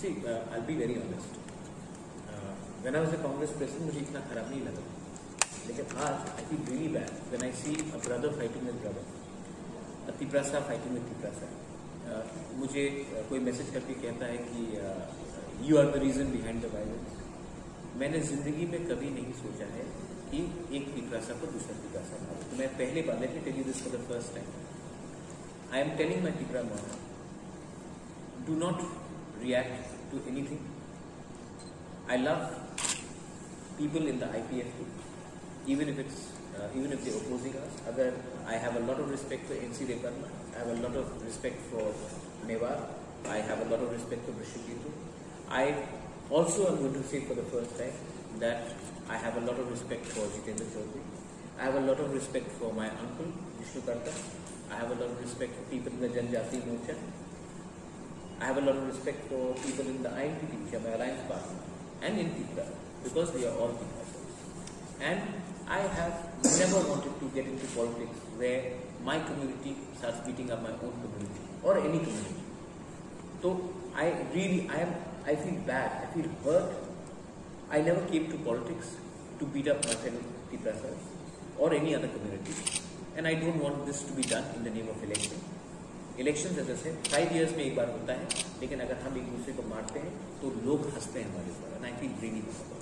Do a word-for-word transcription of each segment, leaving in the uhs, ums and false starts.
C I be very honest, when I was a Congress president मुझे इतना खराब नहीं लगा, लेकिन आज I feel really bad when I see a brother fighting with brother, a Tiprasa fighting with Tiprasa. मुझे uh, कोई मैसेज करके कहता है कि you are the reason behind the violence. मैंने जिंदगी में कभी नहीं सोचा है कि एक तिपरासा को दूसरा तिपरासा मारे। तो मैं पहले बार, let me tell you this for the first time, I am telling my Tipra mom, do not react to anything. I love people in the I P F T, even if it's uh, even if they're opposing us. Agar I have a lot of respect for N C Deparma, I have a lot of respect for Mewar, I have a lot of respect for Brishiketu. I also am going to say for the first time that I have a lot of respect for Jitendra Chaudhary. I have a lot of respect for my uncle Vishnu Karta. I have a lot of respect for people in the Janjati Morcha. I have a lot of respect for people in the I N P T, which are my alliance partner, and in Tipra, because they are all Tiprasas. And I have never wanted to get into politics where my community starts beating up my own community or any community. So I really, I am, I feel bad, I feel hurt. I never came to politics to beat up my fellow Tiprasas or any other community, and I don't want this to be done in the name of election. Election जैसे five years में एक बार होता है, लेकिन अगर हम एक दूसरे को मारते हैं तो लोग हंसते हैं हमारे ऊपर, and I feel really bad.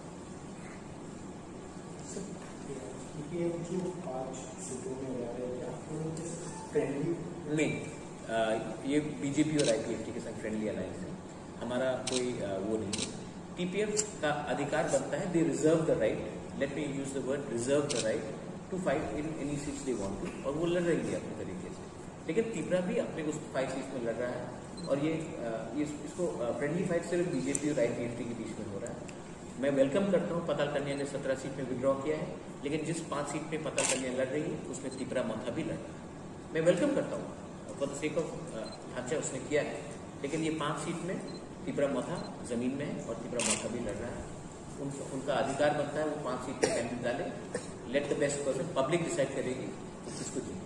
नहीं, ये बीजेपी और आईपीएफटी के साथ फ्रेंडली अलायंस है, हमारा कोई वो नहीं है। टीपीएफ का अधिकार बनता है, they reserve the right, let me use the word reserve the right to fight in any seats they want to, और वो लड़ रही है अपने तरीके से। लेकिन तिपरा भी अपने को फाइव सीट्स में लड़ रहा है, और ये, ये इसको फ्रेंडली फाइट सिर्फ बीजेपी और आईपीएफटी के बीच में हो रहा है। मैं वेलकम करता हूँ, पताल कन्या ने सत्रह सीट में विड्रॉ किया है, लेकिन जिस पांच सीट में पताल कन्या लड़ रही है उसमें तिपरा माथा भी लड़ रहा है। मैं वेलकम करता हूँ, फॉर द सेक ऑफ ढांचा उसने किया है, लेकिन ये पांच सीट में तिपरा माथा जमीन में है और तिपरा माथा भी लड़ रहा है। उन, उनका अधिकार बनता है वो पांच सीट में कैंडिडेट डाले, let the best person, public decide करेगी तो किसको जीते।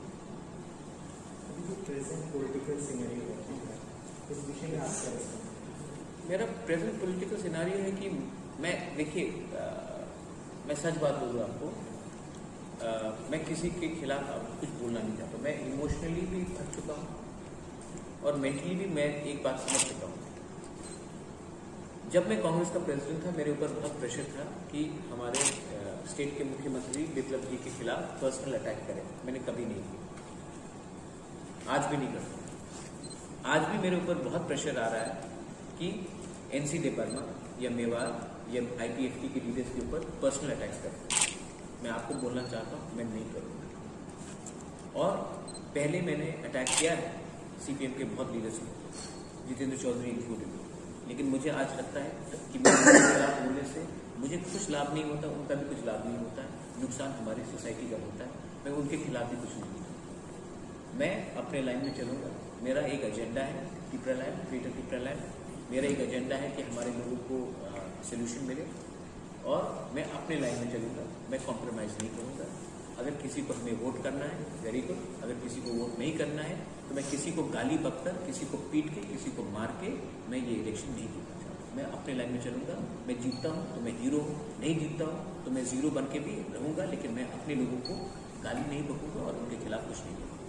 मेरा प्रेजेंट पॉलिटिकल सिनेरियो है कि मैं, देखिए, मैं सच बात बोलूँ आपको, आ, मैं किसी के खिलाफ कुछ बोलना नहीं चाहता। मैं इमोशनली भी थक चुका हूँ और मेंटली भी मैं एक बात समझ चुका हूँ। जब मैं कांग्रेस का प्रेसिडेंट था, मेरे ऊपर बहुत प्रेशर था कि हमारे स्टेट के मुख्यमंत्री बिप्लब जी के खिलाफ पर्सनल अटैक करें। मैंने कभी नहीं किया, आज भी नहीं करता। आज भी मेरे ऊपर बहुत प्रेशर आ रहा है कि एनसी डेपर्मा या मेवाड़ या आईपीएफटी के लीडर्स के ऊपर पर्सनल अटैक्स करें। मैं आपको बोलना चाहता हूँ, मैं नहीं करूँगा। और पहले मैंने अटैक किया है सीपीएम के बहुत लीडर्स को, जितेंद्र चौधरी इंक्लूडेड, लेकिन मुझे आज लगता है कि मेरे खिलाफ बोलने से मुझे कुछ लाभ नहीं होता, उनका भी कुछ लाभ नहीं होता है, नुकसान हमारी सोसाइटी का होता है। मैं उनके खिलाफ भी कुछ नहीं करता, मैं अपने लाइन में चलूँगा। मेरा एक एजेंडा है, Tipra land, greater Tipra land. मेरा एक एजेंडा है कि हमारे लोगों को सोल्यूशन मिले, और मैं अपने लाइन में चलूँगा, मैं कॉम्प्रोमाइज़ नहीं करूँगा। अगर किसी को हमें वोट करना है, वेरी गुड। अगर किसी को वोट नहीं करना है तो मैं किसी को गाली बककर, किसी को पीट के, किसी को मार के मैं ये इलेक्शन नहीं जीतना चाहता। मैं अपने लाइन में चलूँगा। मैं जीतता हूँ तो मैं हीरो हूँ, नहीं जीतता हूँ तो मैं जीरो बन के भी रहूँगा, लेकिन मैं अपने लोगों को गाली नहीं बकूँगा और उनके खिलाफ कुछ नहीं करूँगा।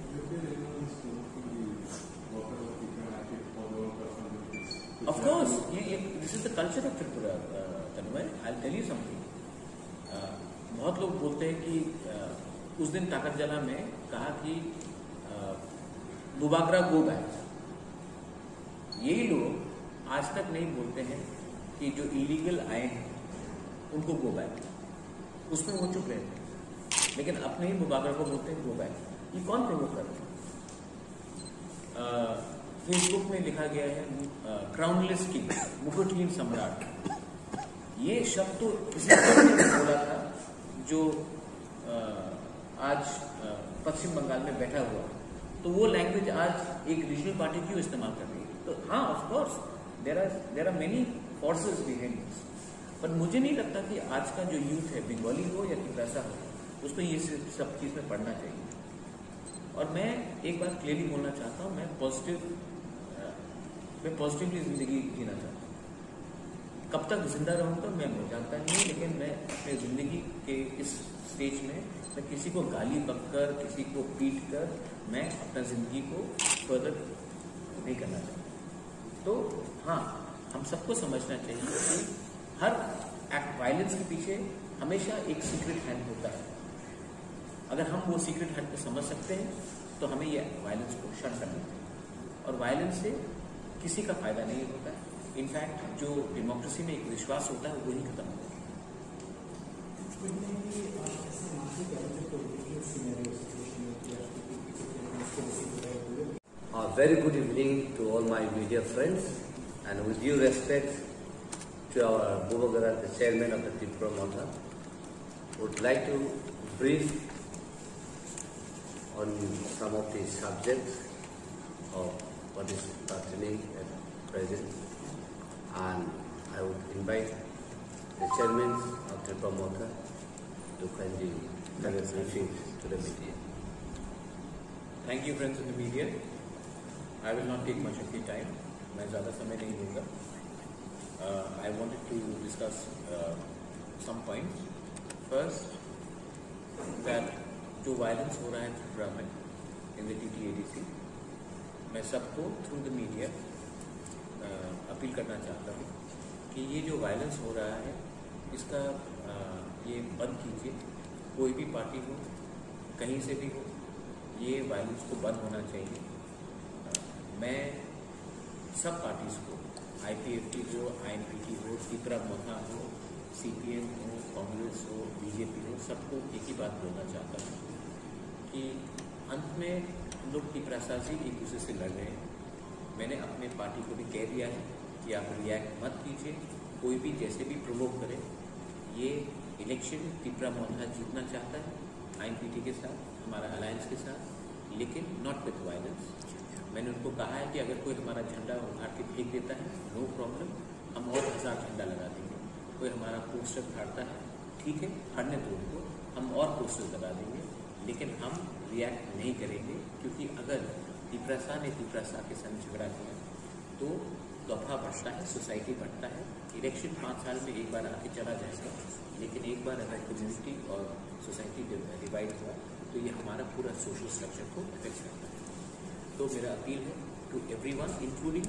Of course, ये, ये, this is the culture of Tripura, Tanmay. I'll tell you something. Uh, बहुत लोग बोलते हैं कि uh, उस दिन ताकतजला में कहा कि बुबागरा गो बैक। यही लोग आज तक नहीं बोलते हैं कि जो इलीगल आए हैं उनको गो बैक, उसमें वो चुप रहते हैं, लेकिन अपने ही बुबागरा को बोलते हैं गो बैक। ये कौन प्रमोट कर रहा है? फेसबुक में लिखा गया है क्राउनलेस किंग, मुकुटहीन सम्राट। ये शब्द तो किसी ने बोला था जो आ, आज आ, पश्चिम बंगाल में बैठा हुआ, तो वो लैंग्वेज आज एक रीजनल पार्टी क्यों इस्तेमाल कर रही है? तो हाँ, of course there are there are many forces behind this, पर मुझे नहीं लगता कि आज का जो यूथ है, बंगाली हो या तिपरासा हो, उसको ये सब चीज में पढ़ना चाहिए। और मैं एक बात क्लियरली बोलना चाहता हूँ, मैं पॉजिटिव मैं पॉजिटिवली ज़िंदगी जीना चाहता हूँ। कब तक जिंदा रहूँगा मैं जानता नहीं, लेकिन मैं अपने ज़िंदगी के इस स्टेज में मैं किसी को गाली बककर, किसी को पीट कर मैं अपना ज़िंदगी को फर्दर नहीं करना चाहता। तो हाँ, हम सबको समझना चाहिए कि हर एक्ट वायलेंस के पीछे हमेशा एक सीक्रेट हैंड होता है। अगर हम वो सीक्रेट हैंड को समझ सकते हैं तो हमें ये वायलेंस को शट करना चाहिए। और वायलेंस से किसी का फायदा नहीं होता है। इनफैक्ट जो डेमोक्रेसी में एक विश्वास होता है वो ही खत्म होता है। A very good evening to all my media friends, and with due respect to our Bubagara, the chairman of the Tripura Motha, would like to brief on some of the subjects of what is pertaining at present, and I would invite the chairman of Tripura Motha to kindly give a briefing to the media. Thank you, friends in the media. I will not take much of your time. मैं ज़्यादा समय नहीं लूँगा. I wanted to discuss uh, some points. First, that जो violence हो रहा है त्रिपुरा में in the T T A D C, मैं सबको through the media अपील करना चाहता हूँ कि ये जो violence हो रहा है इसका uh, ये बंद कीजिए. कोई भी पार्टी हो, कहीं से भी हो, ये वायलेंस को बंद होना चाहिए. मैं सब पार्टीज़ को, आई पी एफ टी हो, आई एन पी टी हो, त्रिपुरा मोथा हो, सी पी एम हो, कांग्रेस हो, बी जे पी हो, सबको एक ही बात बोलना चाहता हूँ कि अंत में हम लोग त्रिपुरासाजी एक दूसरे से लड़ रहे हैं. मैंने अपने पार्टी को भी कह दिया है कि आप रिएक्ट मत कीजिए. कोई भी जैसे भी प्रोवोक करे. ये इलेक्शन त्रिपुरा मोथा जीतना चाहता है आई एन पी टी के साथ, हमारा अलायंस के साथ, लेकिन नॉट विथ वायलेंस. मैंने उनको कहा है कि अगर कोई हमारा झंडा उठा के फेंक देता है, नो प्रॉब्लम, हम और हज़ार झंडा लगा देंगे. कोई हमारा पोस्टर फाड़ता है, ठीक है, फाड़ने दो उनको, हम और पोस्टर लगा देंगे, लेकिन हम रिएक्ट नहीं करेंगे. क्योंकि अगर त्रिपुरा ने त्रिपुरा के संग झगड़ा किया तो दफा बढ़ता है, सोसाइटी बढ़ता है. इलेक्शन पाँच साल में एक बार आके चला जाएगा, लेकिन एक बार अगर कम्युनिटी और सोसाइटी डिवाइड हुआ तो ये हमारा पूरा सोशल स्ट्रक्चर को इफेक्ट करता है. तो मेरा अपील है to everyone, including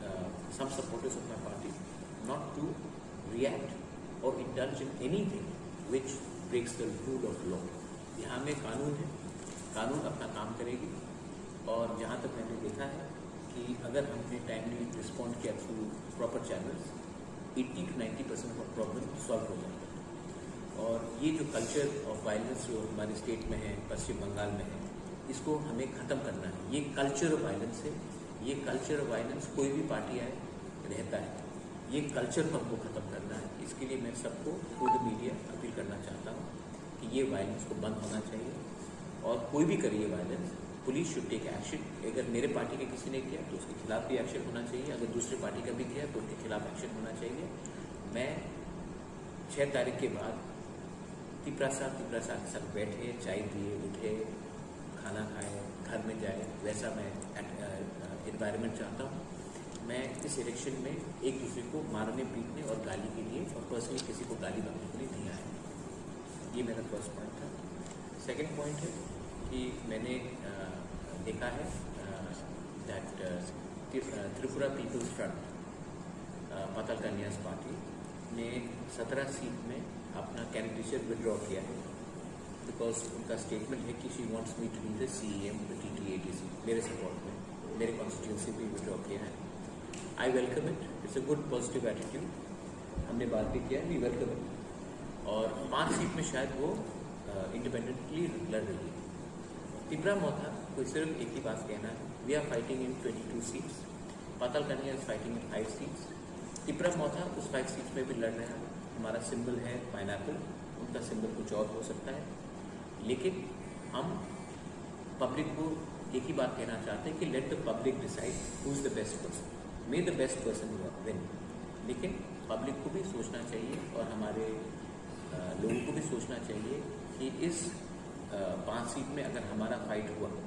some supporters of my party, not to react or indulge in anything which breaks the rule of law. यहाँ में कानून है, कानून अपना काम करेगी. और जहाँ तक मैंने देखा है कि अगर हमने टाइमली रिस्पॉन्ड किया through proper channels, eighty to ninety percent of problem solve हो जाता है. और ये जो कल्चर ऑफ वायलेंस जो हमारे स्टेट में है, पश्चिम बंगाल में है, इसको हमें ख़त्म करना है. ये कल्चर ऑफ वायलेंस है. ये कल्चर ऑफ वायलेंस कोई भी पार्टी आए रहता है. ये कल्चर को हमको ख़त्म करना है. इसके लिए मैं सबको थ्रू द मीडिया अपील करना चाहता हूँ कि ये वायलेंस को बंद होना चाहिए. और कोई भी करे ये violence, police should take action. अगर मेरे पार्टी के किसी ने किया तो उसके खिलाफ भी एक्शन होना चाहिए. अगर दूसरी पार्टी का भी किया तो उसके खिलाफ एक्शन होना चाहिए. मैं छः तारीख के बाद त्रिपुरा साहब त्रिपुरा साहब के साथ बैठे, चाय पिए, उठे, खाना खाए, घर में जाए, वैसा मैं एनवायरनमेंट चाहता हूँ. मैं इस इलेक्शन में एक दूसरे को मारने पीटने और गाली के लिए और पर्सनली किसी को गाली बकने के लिए नहीं आया. ये मेरा फर्स्ट पॉइंट था. सेकंड पॉइंट है कि मैंने आ, देखा है that Tripura people's front, Patal Kanya's party ने सत्रह सीट में अपना कैंडिडेचर विड्रॉ किया है. बिकॉज उनका स्टेटमेंट है कि she wants me to be the C M T T A D C. मेरे सपोर्ट में, मेरे कॉन्स्टिट्यूंसी भी विड्रॉ किया है. I welcome it. It's a good positive attitude. हमने बात भी किया है, वी वेलकम इट. और पाँच सीट में शायद वो इंडिपेंडेंटली uh, लड़ रही है. त्रिपुरा मोथा को सिर्फ एक ही बात कहना है, we are fighting in twenty two seats. Patal Kanya is fighting in five seats. Tripura Motha उस फाइव सीट्स में भी लड़ रहे हैं. हमारा सिंबल है पाइनएप्पल, उनका सिंबल कुछ और हो सकता है. लेकिन हम पब्लिक को एक ही बात कहना चाहते हैं कि let the public decide who is the best person. May the best person win. लेकिन पब्लिक को भी सोचना चाहिए और हमारे आ, लोगों को भी सोचना चाहिए कि इस पांच सीट में अगर हमारा फाइट हुआ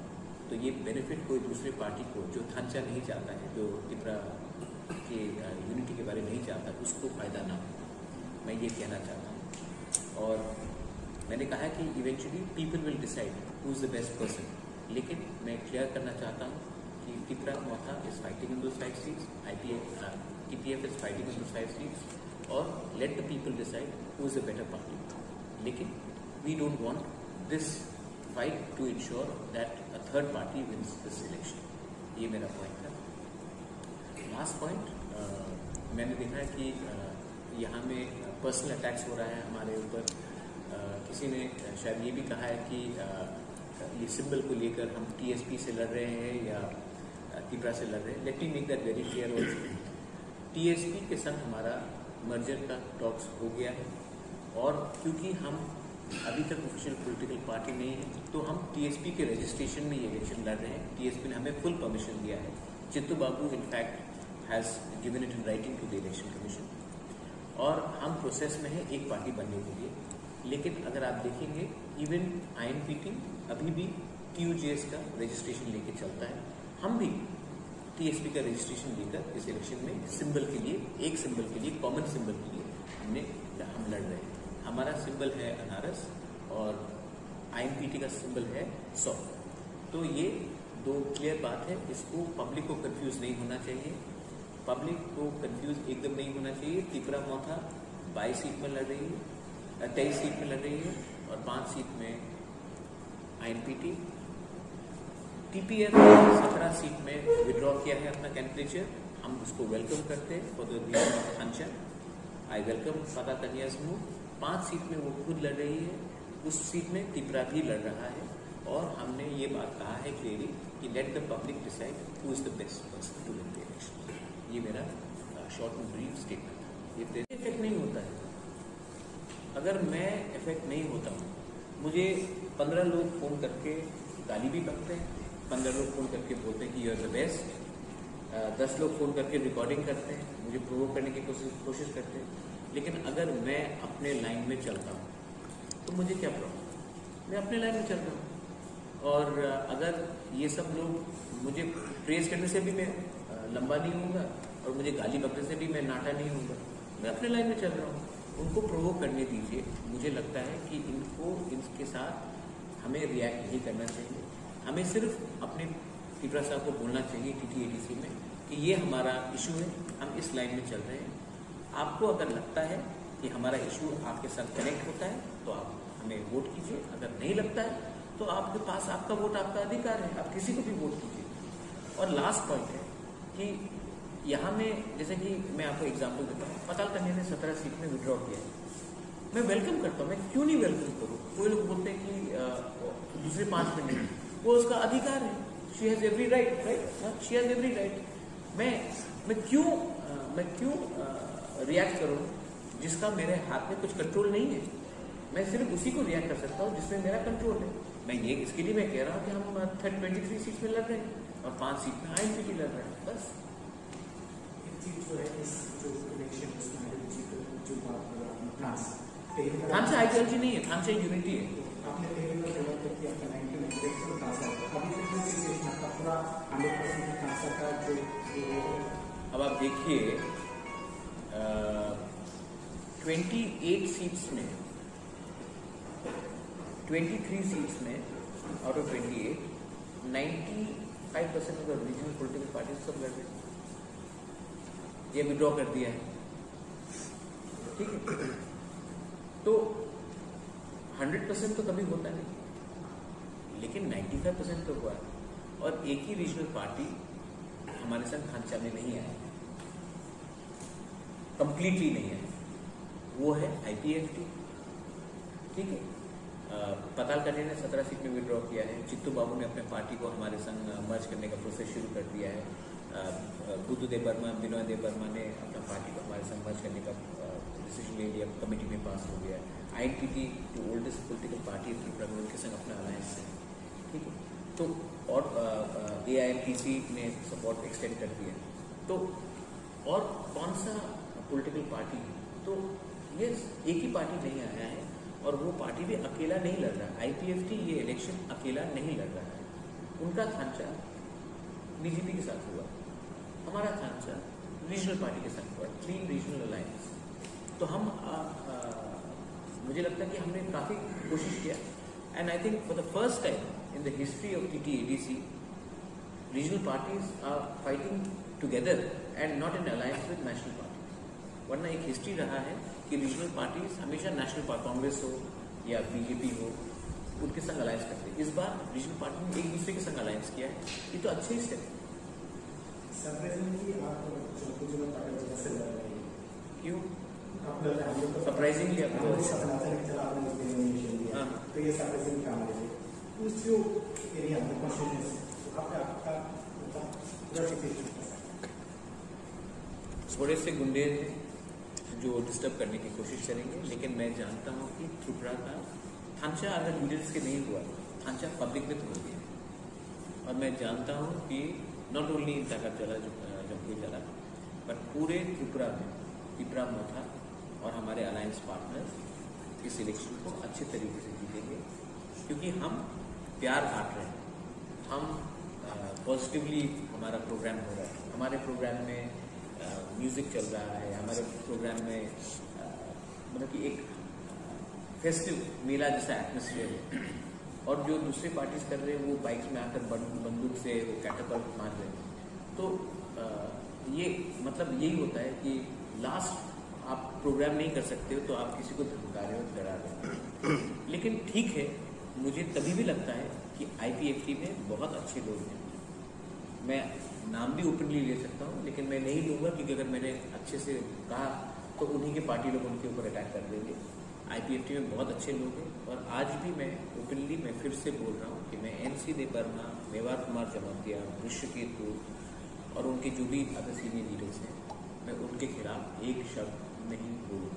तो ये बेनिफिट कोई दूसरे पार्टी को जो थांचा नहीं चाहता है, जो त्रिपुरा के यूनिटी के बारे में नहीं चाहता, उसको फ़ायदा ना हो, मैं ये कहना चाहता हूँ। और मैंने कहा कि eventually people will decide who is the best person, लेकिन मैं क्लियर करना चाहता हूँ कि Tripura Motha is fighting in those five seats, I P F T P F is fighting in those five seats, और let the people decide who is the better party. लेकिन we don't want this fight to ensure that a third party wins this election. ये मेरा point है। Last point, मैंने देखा है कि uh, यहाँ में पर्सनल अटैक्स हो रहा है हमारे ऊपर। uh, किसी ने शायद ये भी कहा है कि uh, ये सिंबल को लेकर हम टी एस पी से लड़ रहे हैं या त्रिपुरा से लड़ रहे हैं। Let me make that very clear also. T S P के संग हमारा मर्जर का टॉक्स हो गया है, और क्योंकि हम अभी तक ऑफिशियल पॉलिटिकल पार्टी नहीं है, तो हम टीएसपी के रजिस्ट्रेशन में ये इलेक्शन लड़ रहे हैं। टीएसपी ने हमें फुल परमिशन दिया है। Chittu Babu in fact has given it in writing to the election commission, और हम प्रोसेस में हैं एक पार्टी बनने के लिए। लेकिन अगर आप देखेंगे, even I N P T अभी भी टी यू जे एस का रजिस्ट्रेशन लेके चलता है। हम भी टीएसपी का रजिस्ट्रेशन लेकर इस इलेक्शन में सिंबल के लिए, एक सिंबल के लिए, कॉमन सिंबल के लिए हमने हम लड़ रहे हैं। हमारा सिंबल है अनारस और आई एन पी टी का सिंबल है सौ। तो ये दो क्लियर बात है, इसको पब्लिक को कंफ्यूज नहीं होना चाहिए। पब्लिक को कंफ्यूज एकदम नहीं होना चाहिए। त्रिपुरा मोथा बाईस सीट में लड़ रही है, तेईस सीट में लड़ रही है, और पांच सीट में I N P T. T P F सत्रह सीट में विड्रॉ किया है अपना कैंडिडेचर। हम उसको वेलकम करते हैं for the reason of function. I welcome Pata Kanya's move. पांच सीट में वो खुद लड़ रही है, उस सीट में त्रिपुरा भी लड़ रहा है, और हमने ये बात कहा है क्लियरली कि let the public decide who is the best person to win the election. ये मेरा शॉर्ट एंड ब्रीफ स्टेटमेंट है। ये इफेक्ट नहीं होता है। अगर मैं इफेक्ट नहीं होता हूँ, मुझे पंद्रह लोग फोन करके गाली भी बकते हैं, पंद्रह लोग फोन करके बोलते हैं कि यू आर द बेस्ट, दस लोग फोन करके रिकॉर्डिंग करते हैं, मुझे प्रोवोक करने की कोशिश कोशिश करते हैं। लेकिन अगर मैं अपने लाइन में चलता हूँ तो मुझे क्या प्रॉब्लम, मैं अपने लाइन में चल रहा हूँ। और अगर ये सब लोग मुझे प्रेज करने से भी मैं लंबा नहीं होऊंगा, और मुझे गाली बकने से भी मैं नाटा नहीं होऊंगा, मैं अपने लाइन में चल रहा हूँ। उनको प्रोवोक करने दीजिए। मुझे लगता है कि इनको इनके साथ हमें रिएक्ट नहीं करना चाहिए। हमें सिर्फ अपने त्रिपुरा साहब को बोलना चाहिए T T A D C में कि ये हमारा इशू है, हम इस लाइन में चल रहे हैं। आपको अगर लगता है कि हमारा इशू आपके साथ कनेक्ट होता है तो आप हमें वोट कीजिए, अगर नहीं लगता है तो आपके पास आपका वोट आपका अधिकार है, आप किसी को भी वोट कीजिए। और लास्ट पॉइंट है कि यहाँ में, जैसे कि मैं आपको एग्जांपल देता हूँ, पताल कन्या ने सत्रह सीट में विड्रॉ किया है। मैं वेलकम करता हूँ, मैं क्यों नहीं वेलकम करूँ? कोई लोग बोलते हैं कि आ, दूसरे पांच में नहीं, वो उसका अधिकार है। She has every right, right, she has every right. मैं मैं क्यों आ, मैं क्यों रिएक्ट करूँ जिसका मेरे हाथ में कुछ कंट्रोल नहीं है? मैं सिर्फ उसी को रिएक्ट कर सकता हूँ जिसमें मेरा कंट्रोल है। मैं ये इसके लिए मैं कह रहा हूँ कि हम थर्ड ट्वेंटी थ्री सीट में लड़ रहे हैं और पांच सीट में आई एन पी टी लड़ रहे हैं, बस। थांचा आइडियोलॉजी नहीं है, थांचा यूनिटी है। अब आप देखिए, ट्वेंटी एट सीट्स में, ट्वेंटी थ्री सीट्स में out of twenty eight, ninety five percent of the regional political parties सब लड़ रहे हैं। ये विड्रॉ कर दिया है, ठीक है। तो हंड्रेड परसेंट तो कभी होता नहीं, लेकिन नाइन्टी फाइव परसेंट तो हुआ है। और एक ही रीजनल पार्टी हमारे साथ खांचा में नहीं आया, कंप्लीटली नहीं आया, वो है आई पी एफ टी, ठीक है। पताल कन्या ने सत्रह सीट में विड्रॉ किया है। चित्तू बाबू ने अपने पार्टी को हमारे संग मर्ज करने का प्रोसेस शुरू कर दिया है। बुद्धू देव वर्मा, बिनोय देव वर्मा ने अपना पार्टी को हमारे संग मर्ज करने का डिसीजन ले लिया, कमेटी में पास हो गया है। आई एन पी टी जो ओल्डेस्ट पॉलिटिकल पार्टी त्रिपुरा में, उनके संग अपना अलायंस है, ठीक है। तो और ए आई एम टी सी ने सपोर्ट एक्सटेंड कर दिया। तो और कौन सा पॉलिटिकल पार्टी है? तो ये एक ही पार्टी नहीं आया है, और वो पार्टी भी अकेला नहीं लड़ रहा है। आई पी एफ टी ये इलेक्शन अकेला नहीं लड़ रहा है। उनका थांचा बीजेपी के साथ हुआ, हमारा थांचा रीजनल पार्टी के साथ हुआ, क्लीन रीजनल अलायंस। तो हम आ, आ, मुझे लगता है कि हमने काफ़ी कोशिश किया, and I think for the first time in the history of T T A D C regional parties are fighting together and not in alliance with national parties. वरना एक हिस्ट्री रहा है कि रीजनल पार्टीज हमेशा national party, Congress हो या BJP हो, उनके संग अलायंस करते हैं। इस बार रीजनल पार्टी ने एक दूसरे के संग अलायंस किया है, ये तो अच्छे ही स्टेप। क्यों सरप्राइजिंगली थोड़े से गुंडे जो डिस्टर्ब करने की कोशिश करेंगे, लेकिन मैं जानता हूँ कि त्रिपुरा का थांचा अगर लीडर्स के नहीं हुआ, थांचा पब्लिक में तो हो गया। और मैं जानता हूँ कि नॉट ओनली इन ताकत चला जमपुर चला, बट पूरे त्रिपुरा में त्रिपुरा मोथा और हमारे अलायंस पार्टनर्स इस इलेक्शन को अच्छे तरीके से जीतेंगे, क्योंकि हम प्यार बांट रहे हैं, हम पॉजिटिवली हमारा प्रोग्राम हो रहा है, हमारे प्रोग्राम में म्यूजिक चल रहा है, हमारे प्रोग्राम में मतलब कि एक फेस्टिव मेला जैसा एटमोसफियर है। और जो दूसरी पार्टीज कर रहे हैं वो बाइक्स में आकर बंदूक से वो कैटापल्ट मार रहे हैं। तो आ, ये मतलब यही होता है कि लास्ट आप प्रोग्राम नहीं कर सकते हो तो आप किसी को धमका रहे हो, डरा रहे हो। लेकिन ठीक है, मुझे तभी भी लगता है कि आई पी एफ टी में बहुत अच्छे लोग हैं। मैं नाम भी ओपनली ले सकता हूँ, लेकिन मैं नहीं लूँगा, क्योंकि अगर मैंने अच्छे से कहा तो उन्हीं के पार्टी लोग उनके ऊपर अटैक कर देंगे। आई पी एफ टी में बहुत अच्छे लोग हैं, और आज भी मैं ओपनली मैं फिर से बोल रहा हूँ कि मैं एन सी देबर्मा, मेवार कुमार जमातिया, ऋषिकेतु और उनके जो भी अदर सीनियर लीडर्स हैं, मैं उनके खिलाफ एक शब्द नहीं बोलूँगा।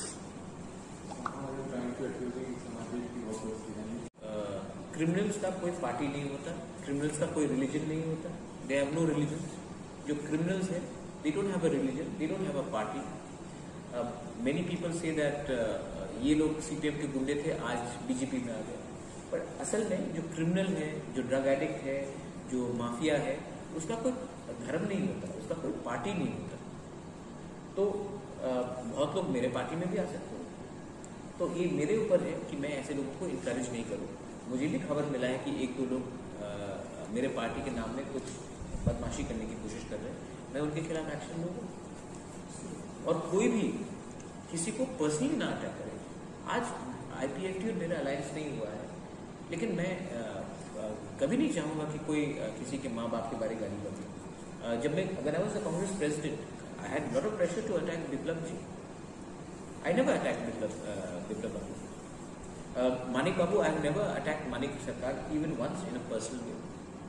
क्रिमिनल्स का कोई पार्टी नहीं होता, क्रिमिनल्स का कोई रिलीजन नहीं होता, दे हैव नो रिलीजन। जो क्रिमिनल्स हैं, they don't have a religion, they don't have a party. Many people say that ये लोग सी पी एम के गुंडे थे, आज बीजेपी में आ गए, पर असल में जो क्रिमिनल है, जो ड्रग एडिक्ट है, जो माफिया है, उसका कोई धर्म नहीं होता, उसका कोई पार्टी नहीं होता। तो uh, बहुत लोग मेरे पार्टी में भी आ सकते हैं, तो ये मेरे ऊपर है कि मैं ऐसे लोगों को इंकरेज नहीं करूँ। मुझे भी खबर मिला है कि एक दो लोग uh, मेरे पार्टी के नाम में कुछ बदमाशी करने की कोशिश कर रहे हैं, मैं उनके खिलाफ एक्शन लूँगा। और कोई भी किसी को पर्सनली ना अटैक करे। आज आई पी एफ टी और मेरा अलायंस नहीं हुआ है, लेकिन मैं आ, आ, कभी नहीं चाहूँगा कि कोई आ, किसी के माँ बाप के बारे गाली बने। जब मैं अगर I was the Congress president, I had lot of pressure to attack Biplab ji. I never attack Biplab Biplab babu, Manik babu, I have never attack Manik Sarkar even once in a personal way.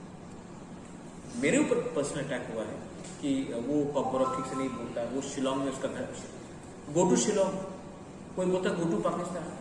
मेरे ऊपर पर्सनल अटैक हुआ है कि वो पकबरक ठीक से नहीं बोलता, वो शिलोंग में उसका घर, गो टू शिलोंग, कोई बोलता गो टू पाकिस्तान।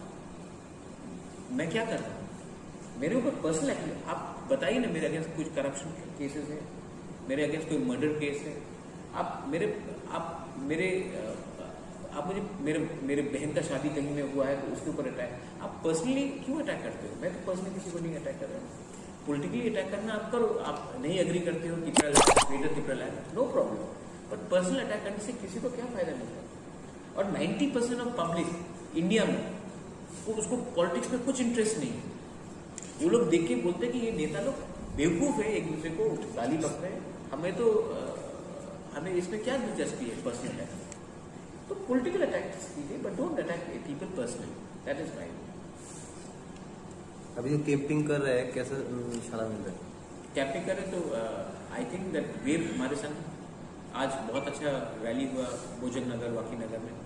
मैं क्या कर रहा हूँ? मेरे ऊपर पर्सनल एक्ट, आप बताइए ना, मेरे अगेंस्ट कुछ करप्शन केसेस है, मेरे अगेंस्ट कोई मर्डर केस है, आप मेरे आप मेरे आप मुझे मेरे मेरे बहन का शादी कहीं में हुआ है तो उसके ऊपर अटैक, आप पर्सनली क्यों अटैक करते हो? मैं तो पर्सनली किसी को नहीं अटैक कर रहा हूँ। पॉलिटिकली अटैक करना आप करो, आप नहीं एग्री करते हो कि greater Tripura land, no problem, but personal attack करने से किसी को क्या फायदा मिलता है? और ninety percent of public India में वो उसको पॉलिटिक्स में कुछ इंटरेस्ट नहीं है। वो लोग देख के बोलते हैं कि ये नेता लोग बेवकूफ है, एक दूसरे को गाली बक रहे हैं, हमें तो आ, हमें इसमें क्या दिलचस्पी है पर्सनल अटैक? तो पॉलिटिकल अटैक कीजिए, but don't attack people personally, that is my. अभी जो कैंपिंग कर रहे हैं, कैसा निशाना मिल रहा है? कैंपिंग करें तो आई थिंक दैट वेव हमारे संग आज बहुत अच्छा रैली हुआ भोजन नगर, वाकी नगर में,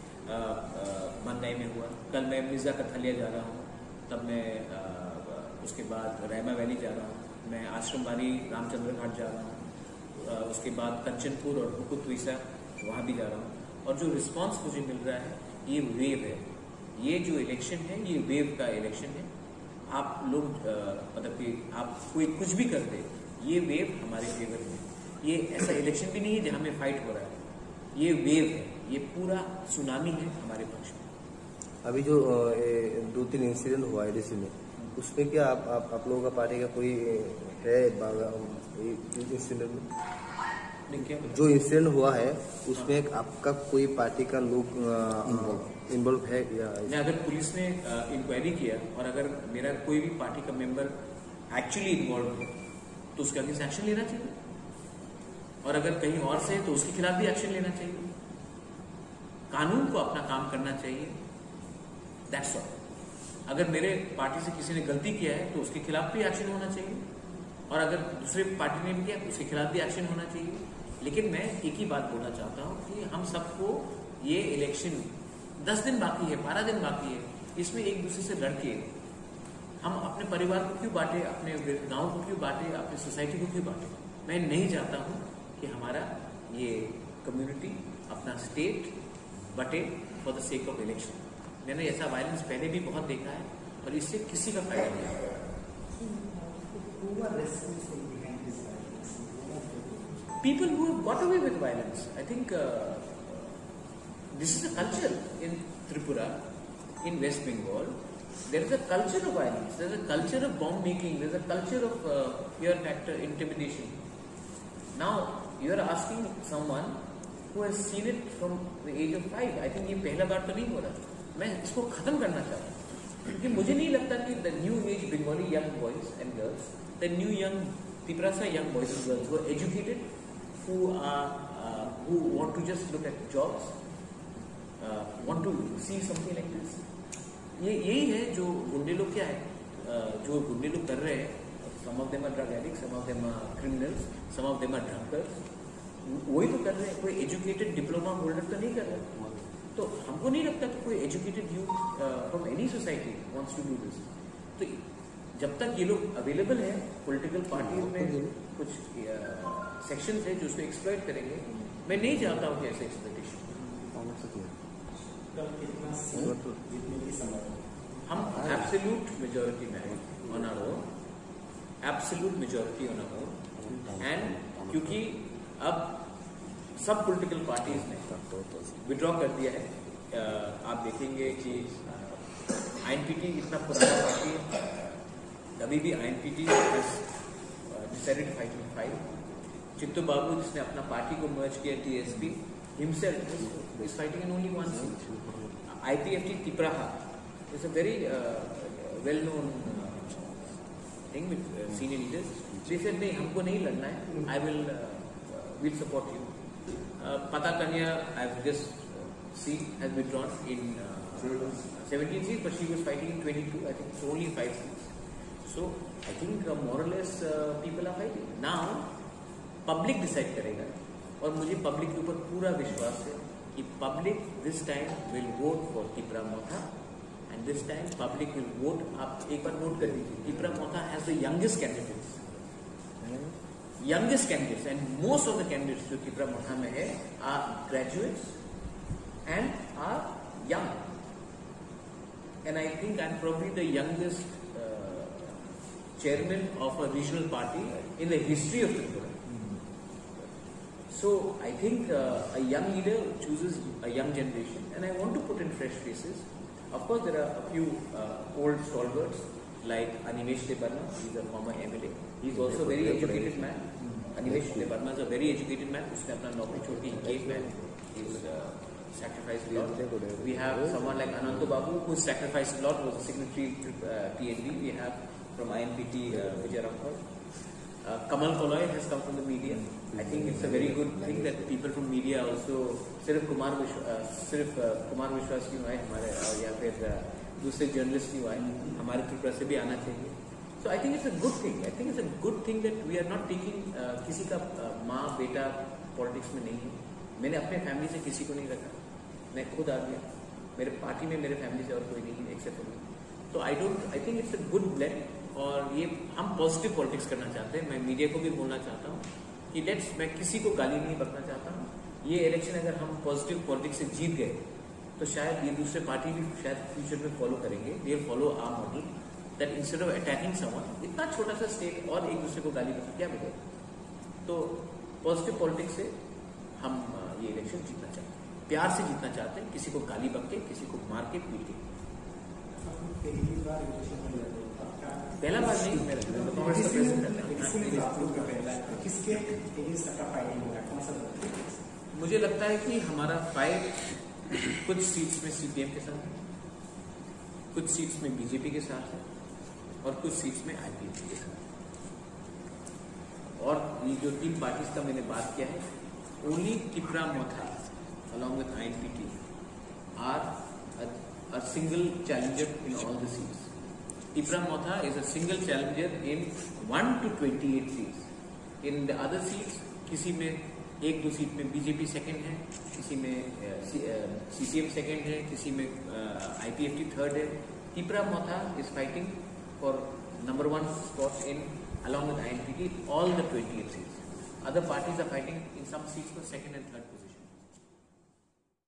मननाई में हुआ। कल मैं मिर्जा कथलिया जा रहा हूँ, तब मैं आ, उसके बाद रैमा वैली जा रहा हूँ, मैं आश्रमबाड़ी रामचंद्र घाट जा रहा हूँ, उसके बाद कंचनपुर और हुकुत विसा वहाँ भी जा रहा हूँ। और जो रिस्पांस मुझे मिल रहा है, ये वेव है, ये जो इलेक्शन है ये वेव का इलेक्शन है। आप लोग मतलब कि आप कोई कुछ भी कर दे, ये वेव हमारे फेवर में, ये ऐसा इलेक्शन भी नहीं है जहां में फाइट हो रहा है, ये वेव है, ये पूरा सुनामी है हमारे पक्ष में। अभी जो दो तीन इंसिडेंट हुआ है डीसी में, उसमें क्या आप आप, आप लोगों का पार्टी का कोई है इंसिडेंट में? जो इंसिडेंट हुआ है उसमें हाँ। आपका कोई पार्टी का लोग इन्वॉल्व है या? अगर पुलिस ने इंक्वायरी किया और अगर मेरा कोई भी पार्टी का मेंबर एक्चुअली इन्वॉल्व हो तो उसके अगेंस्ट एक्शन लेना चाहिए, और अगर कहीं और से तो उसके खिलाफ भी एक्शन लेना चाहिए। कानून को अपना काम करना चाहिए, दैट्स ऑल। अगर मेरे पार्टी से किसी ने गलती किया है तो उसके खिलाफ भी एक्शन होना चाहिए, और अगर दूसरे पार्टी ने भी किया तो उसके खिलाफ भी एक्शन होना चाहिए। लेकिन मैं एक ही बात बोलना चाहता हूँ कि हम सबको ये इलेक्शन दस दिन बाकी है, बारह दिन बाकी है, इसमें एक दूसरे से लड़के हम अपने परिवार को क्यों बांटे, अपने गांव को क्यों बांटे, अपनी सोसाइटी को क्यों बांटे। मैं नहीं चाहता हूँ कि हमारा ये कम्युनिटी, अपना स्टेट बटे for the sake of election. मैंने ऐसा वायलेंस पहले भी बहुत देखा है और इससे किसी का फायदा नहीं है। People who have got away with violence. I think uh, this is a culture in Tripura, in West Bengal. There is a culture of violence. There is a culture of bomb making. There is a culture of uh, fear factor, intimidation. Now you are asking someone who has seen it from the age of five. I think ये पहला बार तो नहीं हो रहा। मैं इसको खत्म करना चाहता हूँ क्योंकि मुझे नहीं लगता कि the new age Bengali young boys and girls, the new young Tiprasa young boys and girls who are educated, who are uh, who want to just look at jobs, uh, want to see something like this. ये यही है जो गुंडे लोग क्या है, uh, जो गुंडे लोग कर रहे हैं। Some of them are drug addicts, some of them are criminals, some of them are drunkards. वही तो कर रहे हैं, कोई एजुकेटेड डिप्लोमा होल्डर तो नहीं कर रहा। तो हमको नहीं लगता कि कोई educated youth from any society wants to do this. तो जब तक ये लोग अवेलेबल है पॉलिटिकल पार्टीज में, कुछ सेक्शन uh, है जो उसको एक्सप्लॉइट करेंगे। मैं नहीं चाहता हूँ कि ऐसे एक्सप्लॉइटेशन। हम एब्सोल्यूट मेजॉरिटी में हैं on our own, absolute majority on our own. And क्योंकि अब सब पॉलिटिकल पार्टीज ने विड्रॉ कर दिया है, uh, आप देखेंगे कि आईएनपीटी इतना पुराना पार्टी है, कभी भी INPT decided fight with five. Chittu babu जिसने अपना पार्टी को मर्ज किया, TSP himself is fighting in only one seat. IPFT Tipraha is a very well known thing with senior leaders. They said नहीं, हमको नहीं लड़ना है, I will will support you. Pata Kanya, I've just uh, seen, has withdrawn in uh, seventeen seats, but she was fighting in twenty-two. I think it's only five seats. So I think uh, more or less uh, people are fighting. Now public decide करेगा, और मुझे public के ऊपर पूरा विश्वास है कि public this time will vote for Tipra Motha, and this time public will vote. आप एक बार vote कर दीजिए। Tipra Motha has the youngest candidates. Youngest candidates, and most of the candidates जो Tipra Motha में है are graduates and are young, and I think I'm probably the youngest uh, chairman of a regional party in the history of Tripura. So I think uh, a young leader chooses a young generation, and I want to put in fresh faces. Of course, there are a few uh, old stalwarts like Animesh Debarma. He's a former M L A. He's also a very educated man. Animesh Debarma is a very educated man. उसने अपना नौकरी छोड़ के he came and he's uh, sacrificed a lot. We have someone like Ananto Babu who sacrificed a lot, was a signatory to uh, T N B. We have from I N P T uh, Vijay Rampal. Uh, Kamal Koloy has come from the media. I think it's a very good thing that people from media also, सिर्फ कुमार विश्वास uh, सिर्फ uh, Kumar विश्वास क्यों आए हमारे, uh, या फिर uh, दूसरे जर्नलिस्ट क्यों आए, हमारे त्रिपुरा से भी आना चाहिए। So I think it's a good thing. I think it's a good thing that we are not taking uh, किसी का uh, माँ बेटा पॉलिटिक्स में नहीं है। मैंने अपने फैमिली से किसी को नहीं रखा, मैं खुद आ गया। मेरे पार्टी में मेरे फैमिली से और कोई नहीं है एक्सेप्ट फॉर मी। तो I don't I think it's a good blend, और ये हम पॉजिटिव पॉलिटिक्स करना चाहते हैं। मैं मीडिया को भी बोलना चाहता हूँ कि लेट्स, मैं किसी को गाली नहीं बकना चाहता हूँ। ये इलेक्शन अगर हम पॉजिटिव पॉलिटिक्स से जीत गए तो शायद ये दूसरे पार्टी भी शायद फ्यूचर में फॉलो करेंगे। They follow our model that instead of attacking someone, इतना छोटा सा स्टेट और एक दूसरे को गाली बकना क्या मिले। तो पॉजिटिव पॉलिटिक्स से हम ये इलेक्शन जीतना चाहते हैं, प्यार से जीतना चाहते हैं, किसी को गाली बक के, किसी को मार के, पीट के। पहला बार नहीं मेरा कांग्रेस का प्रेसिडेंट। मुझे लगता है कि हमारा फाइट कुछ सीट्स में सीपीएम के साथ है, कुछ सीट्स में बीजेपी के साथ है और कुछ सीट्स में आईपीएफटी के साथ। और ये जो तीन पार्टीज का मैंने बात किया है, only Tipra Motha along with I N P T are a, a single challenger in all the seats. Tipra Motha is a single challenger in one to twenty-eight seats. In the other seats, किसी में एक दो seat में BJP second है, किसी में CPM second है, किसी में आईपीएफटी थर्ड है. Tipra Motha is fighting for number one spot in along with I N P T all the twenty-eight seats. Other parties are fighting in some seats for second and third position.